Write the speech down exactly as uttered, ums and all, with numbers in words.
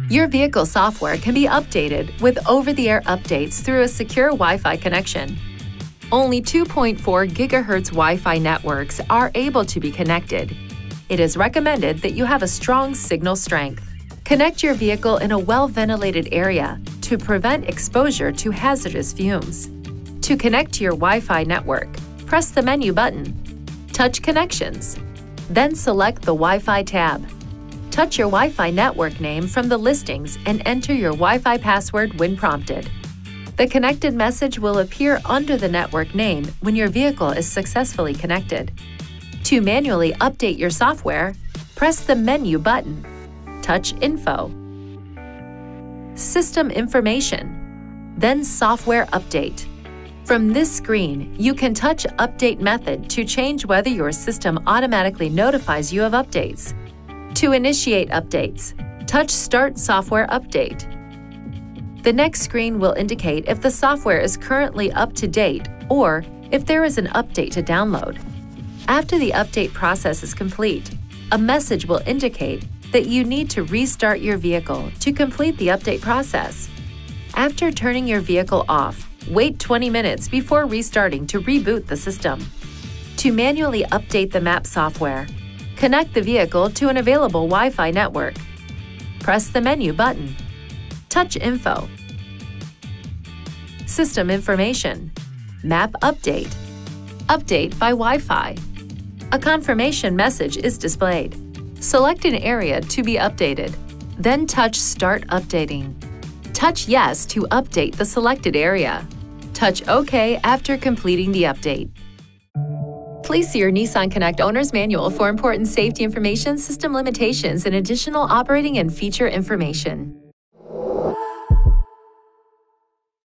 Your vehicle software can be updated with over-the-air updates through a secure Wi-Fi connection. Only two point four gigahertz Wi-Fi networks are able to be connected. It is recommended that you have a strong signal strength. Connect your vehicle in a well-ventilated area to prevent exposure to hazardous fumes. To connect to your Wi-Fi network, press the menu button. Touch Connections. Then select the Wi-Fi tab. Touch your Wi-Fi network name from the listings and enter your Wi-Fi password when prompted. The connected message will appear under the network name when your vehicle is successfully connected. To manually update your software, press the Menu button. Touch Info. System Information. Then Software Update. From this screen, you can touch Update Method to change whether your system automatically notifies you of updates. To initiate updates, touch Start Software Update. The next screen will indicate if the software is currently up to date or if there is an update to download. After the update process is complete, a message will indicate that you need to restart your vehicle to complete the update process. After turning your vehicle off, wait twenty minutes before restarting to reboot the system. To manually update the map software, connect the vehicle to an available Wi-Fi network. Press the Menu button. Touch Info. System Information. Map Update. Update by Wi-Fi. A confirmation message is displayed. Select an area to be updated. Then touch Start Updating. Touch Yes to update the selected area. Touch OK after completing the update. Please see your Nissan Connect Owner's Manual for important safety information, system limitations, and additional operating and feature information.